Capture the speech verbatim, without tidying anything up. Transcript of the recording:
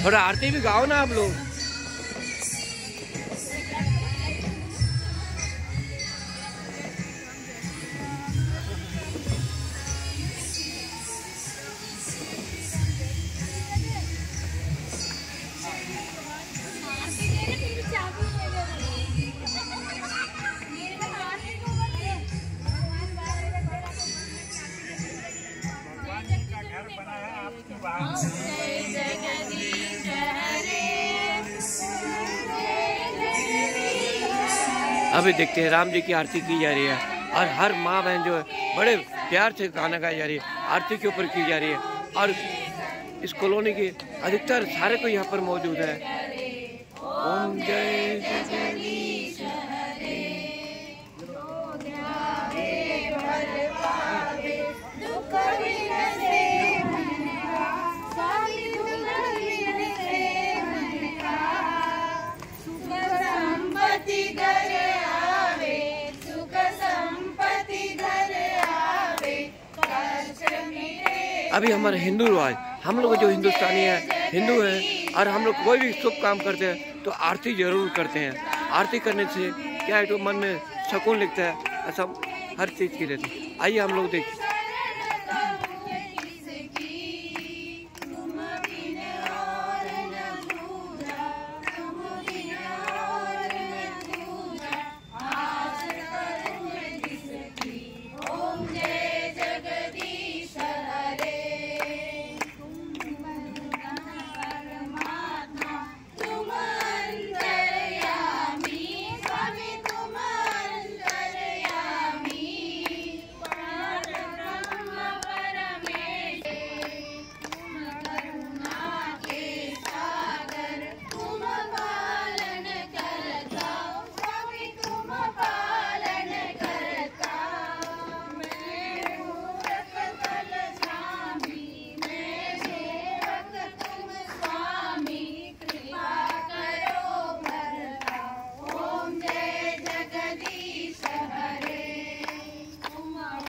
थोड़ा आरती भी गाओ ना आप लोग। अभी देखते हैं राम जी की आरती की जा रही है और हर माँ बहन जो है बड़े प्यार से गाना गाई जा रही है, आरती के ऊपर की जा रही है। और इस कॉलोनी के अधिकतर सारे को यहाँ पर मौजूद है। ओम जय जगदीश हरे, अभी हमारे हिंदू रिवाज, हम लोग जो हिंदुस्तानी है, हिंदू है, और हम लोग कोई भी शुभ काम करते हैं तो आरती जरूर करते हैं। आरती करने से क्या है तो मन में सुकून लगता है, ऐसा हर चीज़ की रहती है। आइए हम लोग देखिए।